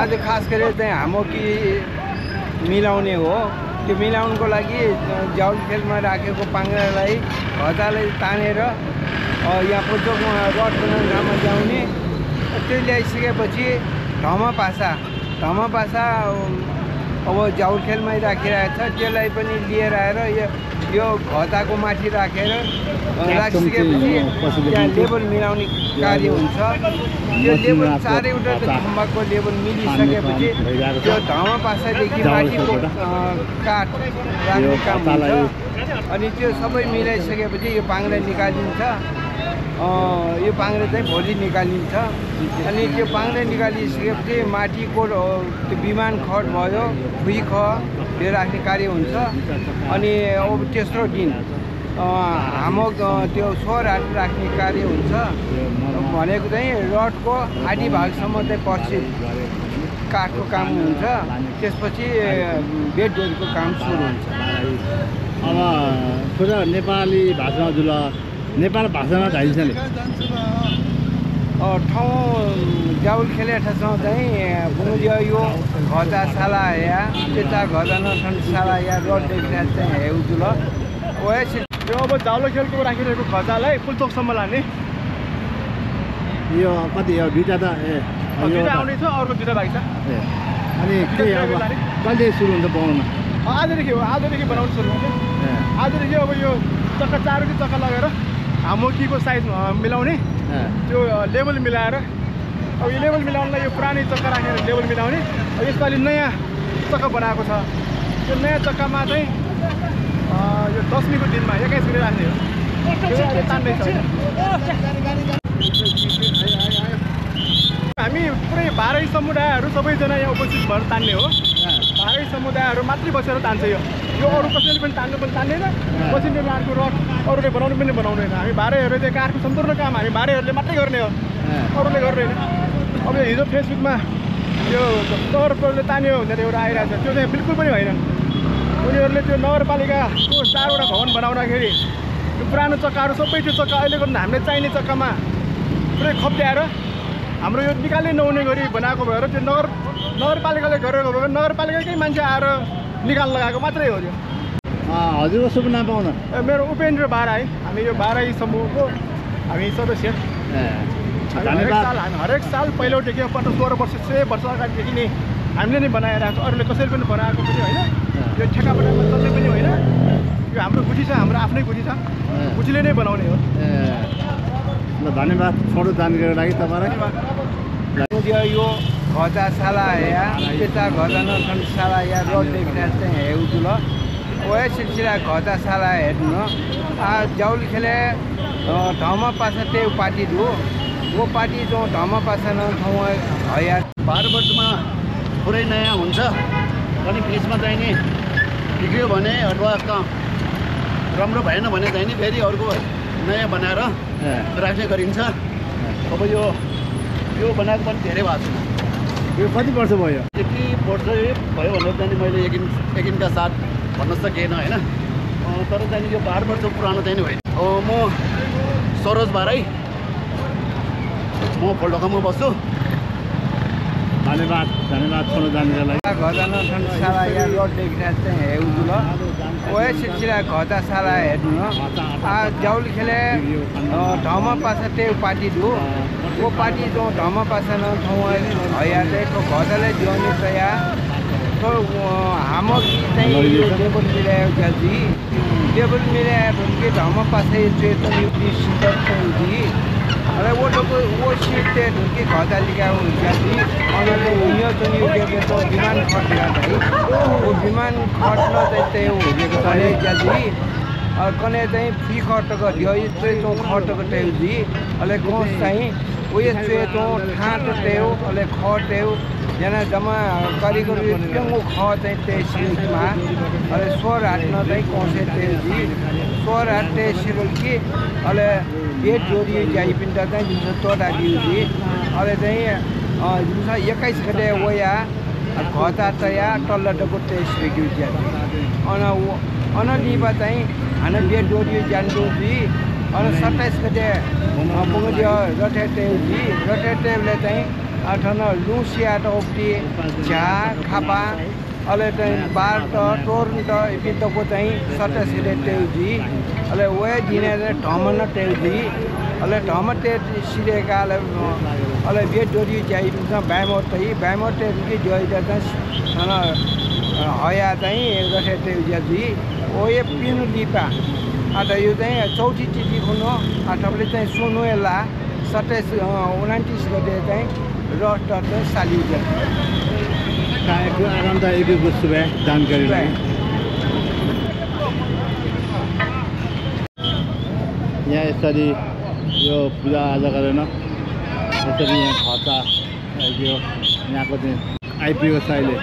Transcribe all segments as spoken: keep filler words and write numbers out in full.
आज खास गरेर चाहिँ हामोकी मिलाउने हो। त्यो मिलाउनको लागि जाउल खेलमा राखेको पाङ्ग्रालाई घचालाई तानेर यहाँ पोचोकमा रड बनाउने ठाउँमा ल्याउने। त्यो ल्याइसकेपछि ढमा पासा ढमा पासा अब जाउल खेलमै राखिरहेको छ। त्यसलाई पनि लिएर आएर यो यो घताको माथि राखेर राखिसकेपछि त्यहाँ लेबल मिलाउने कार्य हुन्छ। त्यो लेबल चारैवटा खम्बाको लेबल मिलिसकेपछि त्यो ढमा पासादेखि माथिको काठ राख्ने काम हुन्छ। अनि त्यो सबै मिलाइसकेपछि यो पाङ्ग्रा निकालिन्छ। यो पाङ्ग्रा चाहिँ भोलि निकालिन्छ। अनि त्यो पाङ्ग्रा निकालिसकेपछि माथिको त्यो विमान खट भयो भुइँ ख त्यो राख्ने कार्य हुन्छ। अनि अब तेस्रो दिन हामो त्यो स्वर हाट राख्ने कार्य हुन्छ। भनेको चाहिँ रडको आधी भागसम्म चाहिँ पछि काठको काम हुन्छ। त्यसपछि बेड डोरीको काम सुरु हुन्छ। अब कुरा नेपाली भाषामा जुल नेपाल भाषामा धाइसले ठाउँ जाउल खेले ठाउँमा चाहिँ बुझ्यो यो घचा साला या त्यता घचा नठन साला या रड देखिरहेको चाहिँ हेउजुल ओएस यो अब जाउल खेलको राखिरहेको घचालाई पुल्चोकसम्म लाने। यो कति यो दुईटा त ए दुईटा आउने छ, अर्को दुईटा बाँकी छ। अनि के अब कहिले सुरु हुन्छ बनाउन? आजदेखि हो, आजदेखि बनाउनु सुरु हुन्छ। आजदेखि अब यो चक्का चारवटै चक्का लगाएर हामोकीको साइज मिलाउने, त्यो लेबल मिलाएर अब यो लेबल मिलाउनलाई यो पुरानै चक्का राखेर लेबल मिलाउने। यसपालि नयाँ चक्का बनाएको छ। त्यो नयाँ चक्कामा चाहिँ यो दशमीको दिनमा एक्काइस गते राख्ने हो। तान्दैछ हामी पुरै बाह्रै समुदायहरू सबैजना यहाँ उपस्थित भएर तान्ने हो। बाह्रै समुदायहरू मात्रै बसेर तान्छ। यो यो अरू कसैले पनि तान्नु पनि तान्दैन, पछिल्लो काठको रड अरूले बनाउनु पनि बनाउँदैन। हामी बाह्रैहरू चाहिँ काठको सम्पूर्ण काम हामी बाह्रैहरूले मात्रै गर्ने हो, अरूले गर्दैन। अब यो हिजो फेसबुकमा यो नगरपालिकाले तान्यो भनेर एउटा आइरहेको छ, त्यो चाहिँ बिल्कुल पनि होइन। उनीहरूले त्यो नगरपालिकाको चारवटा भवन बनाउँदाखेरि यो पुरानो चक्काहरू सबै त्यो चक्का अहिलेको हामीले चाहिने चक्कामा पुरै खप्ट्याएर हाम्रो यो निकाल्नै नहुने गरी बनाएको भएर त्यो नगर नगरपालिकाले गरेको भयो भने नगरपालिकाकै मान्छे आएर निकाल्न लगाएको मात्रै हो। त्यो हजुरको शुभ नाम पाउन? मेरो उपेन्द्र बाराई। हामी यो बाराई समूहको हामी सदस्य। हरेक साल हामी हरेक साल पहिलोदेखि पचास सोह्र वर्ष सय वर्ष अगाडिदेखि नै हामीले नै बनाइरहेको छ। अरूले कसैले पनि बनाएको पनि होइन, यो ठेकापट्टामा चल्ने पनि होइन। यो हाम्रो गुठी छ, हाम्रो आफ्नै गुठी छ, गुठीले नै बनाउने हो। ल धन्यवाद छोटो जानकारीको लागि तपाईँलाई। यो घचा साला या त्यता घचा नठन साला या रड देखिरहेको चाहिँ हेउजुल ओए सिलसिला घचा साला हेर्नु जाउल खेले ढमा पासा त्यो पार्टी दु वो पार्टी जो ढमा पासा न ठाउँ हया बाह्र वर्षमा पुरै नयाँ हुन्छ। अनि बिचमा चाहिँ नि बिग्रियो भने अथवा राम्रो भएन भने चाहिँ नि फेरि अर्को नयाँ बनाएर राख्ने गरिन्छ। अब यो यो बनाएको पनि धेरै भएको छ। यो कति वर्ष भयो? यति वर्ष भयो भनेर चाहिँ मैले एक एक दिनका साथ भन्न सकेन होइन। तर चाहिँ यो बाह्र वर्ष पुरानो चाहिँ होइन। म सरोज बाराई, म फोल्डोकामा बस्छु। धन्यवाद धन्यवाद छोटो जानकारीलाई। घचा नठन साला या रड देखिरहेको चाहिँ हेउजुल ओए सिलसिला घचा साला हेर्नु जाउल खेले ढमा पासा त्यो पार्टी दु वो पार्टी जो ढमा पासा न ठाउँ हया चाहिँ घचालाई जिउने तयार तो हामो चाहिँ लेबल मिलायो जी लेबल मिलायो भने ढमा पासा चेतन युक्ति सिद्धि अरे वो लोग वो सीट थे उनकी घाटा लिखा हुआ जी और जो उन्हीं तो नहीं उठे के तो विमान खट लगा था वो विमान खट न देते हो ये तो सारे जी और कने चाहिँ फ्री खट का दियो ये तो खट का टे जी अले कौन चाहिँ वो ये तो ठाट टे हो अले खट टे हो जना जमा कारीगर क्यों वो खट है टे सीट में अले स्वर हाट न चाहिँ कौन से टे जी स्वर हाट टे सीट की अले बेड जोडी जाई पिन्टा चाहिँ जुन तोडा दिउजी अले चाहिँ जुन एक्काइस गते वया घटा तया टल्ला डको टेस्ट रेग्यु ज्यादा अन अन लिबा चाहिँ हाना बेड जोडी जान्दुजी अन सत्ताइस गते पुगदियो रटेटेजी रटेटेले चाहिँ अठन लुसिया टोप्टी झा खापा अले चाहिँ बार त टोर्न त बितको चाहिँ सट्टा सिले टेउजी अले वे दिने ढमन टेउजी अले ढम टे सिरेका अले अले बे डोरी जाइ ब्यामो तै ब्यामो टे कि जोइ त सन हया चाहिँ रसे टेउजी ओए पिनु दिपा आता यो चाहिँ चौथी चिठी खुनो आठले चाहिँ सुनुएला सत्ताइस उन्तिस गते चाहिँ रस्ट चाहिँ सालिन्छ काएको आराम त एक एक वस्तु भए जानकारी लागि यहाँ यसरी यो पूजा आजा गरेन यसरी यहाँ खर्चा यो यहाँको चाहिँ आइपिओ साइले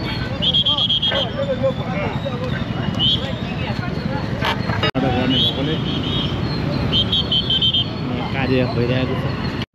गर्ने भएकोले कार्य भइरहेको छ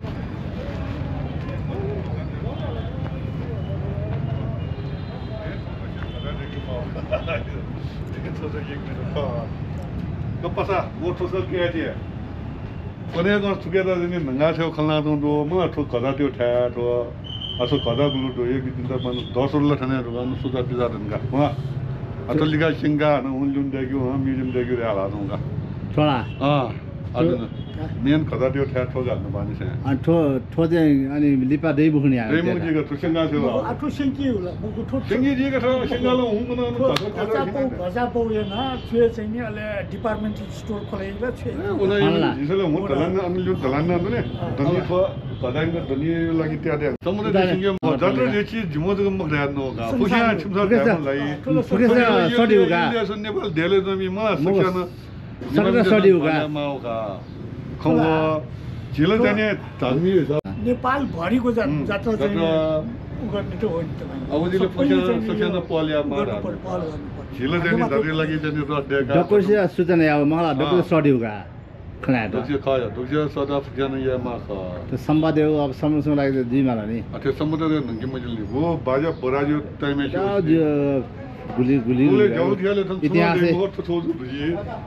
pasa go to so ke dia pone go together ni nanga chho khalna do do ma tho kada tyo tha to aso kada gulu do ye gitin da man ten ulla thane ro gan su da pizza den ga ma atoli ga singa na unjun de gyu ha medium de gyu ya la dong ga छोरा a adun मेन kada tyo tha tho ga na bani se अनि ठो ठो चाहिँ अनि लिपा they बुख्ने आयो रेमु जी ga to singa se la आठो सेंकी होला मुको ठो singi ji ga to singa lo hung na no kada भजा tyo पौ भजा पौ यो न छुए चाहिँ नि अले डिपार्टमेन्टल स्टोर खोलेको छुए una ji se lo mu talan na lu talan na ne dani tho kada ga dani lagi tya de samuda de singe mo jatra de chi jimo de mo ga no ga fu ya chimsa ga lai पुगेछ सडिउगा Nepal धेरै जमी म सक्छन सरकार सडिउगा माउका खौ जिल्ला जाने धर्मी छ नेपाल भरिको जात्रा चाहिँ उ गर्ने त हो नि त अब जिल्ला फुसा सक्छन पल्या मारा जिल्ला जाने धर्मी लागि जाने रड्डेका डकुसी सूचना अब मलाई डकुसी सडिउगा खनाए त दुजे खया दुजे सदा फुजान या मा ख त्यो सम्वादेउ अब समूहसँग लागि दुई माला नि अथे समुद्र नंगे मजली वो बाजा बराजो टाइम में त्यो गुली गुली गुली जाउ थियाले त इतिहास बहुत छोजु बुझी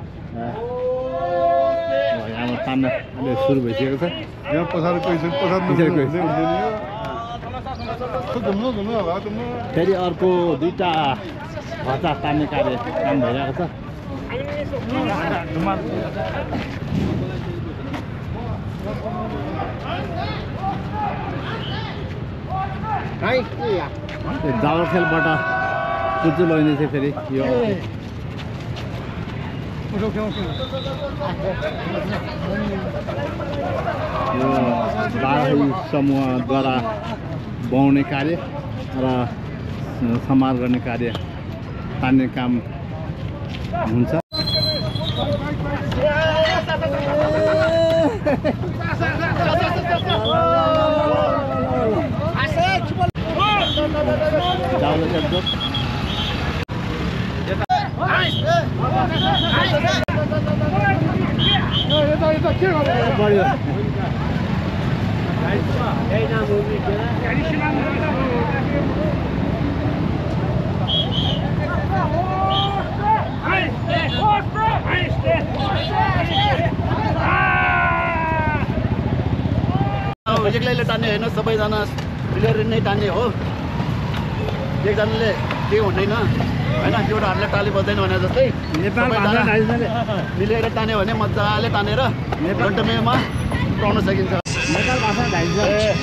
यहाँ तान्न अहिले सुरु भइसकेको छ यहाँ पछाडि पैसा पछाडि फेरि अर्को दुईटा भचा तान्ने कार्य काम भइरहेको छ जावर खेलबाट कुचु लैने चाहिँ फेरि यो यो बाह्र समूहद्वारा बाउने कार्य र समार गर्ने कार्य तान्ने काम हुन्छ जाउले खेल्छ बढ्यो एक्लैले तान्ने होइन सबैजना मिलेर नै तान्ने हो एकजनाले केही हुँदैन होइन एउटाहरूले टाली बज्दैन भने जस्तै मिलेर तान्यो भने मजाले तानेर घन्टामेमा पुऱ्याउन सकिन्छ नेपाल भाषा ढाइन्छ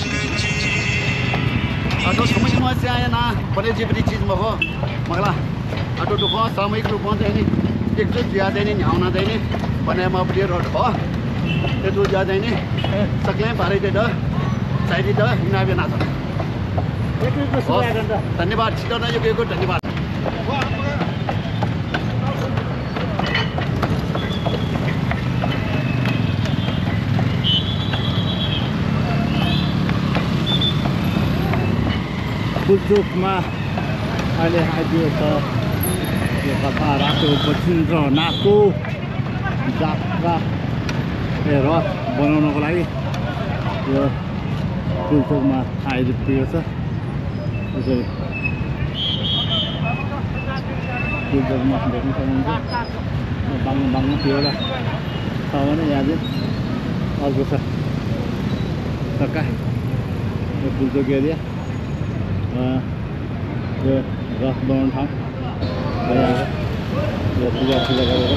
अटो समस्या आएन बड़े जीवनी चीज में हो मगला अटो दुख सामूहिक रूप में चाहिए एकजुट ज्यादा नहीं न्याउना चाहिए बने में अपने रोड हो एकजुट ज्यादा नहीं सकले भारी दे दो साइड दो हिना भी ना धन्यवाद छिटो न यो को धन्यवाद बुल्चोकमा अहिले आइदियो छ यो कथा रातो बचिन्द्र नाथको जात्रा ए रथ बनाउनको लागि यो बुल्चोकमा आइपुगेको छ यसरी बुल्चोकमा देख्न सक्नुहुन्छ बाङ्गो बाङ्गो त्यो एउटा छ भने यहाँ चाहिँ अर्को छ सका यो पुलचोक एरिया यो रफ बनाउने ठाउँ यो पूजा पूजा गरेर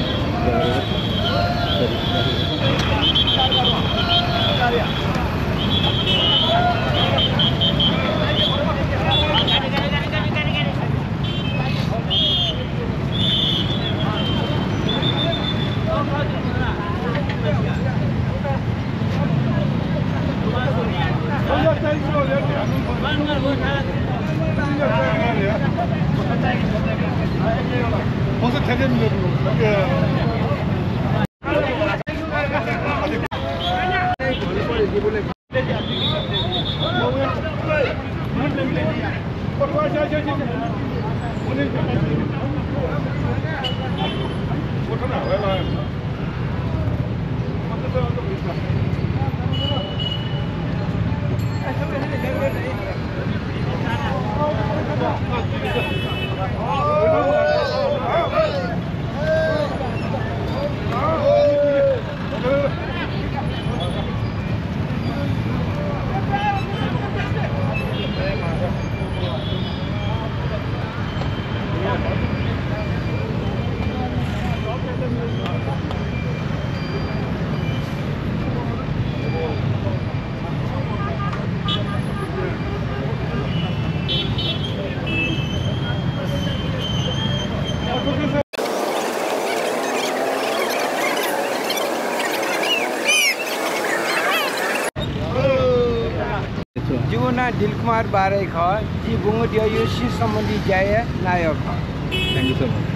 벌써 되겠는데 जीवना दिलकुमार बारे ख जी बुंग दियो यो सी सम्बन्धी जाय नायक ख थ्याङ्क यू सो मच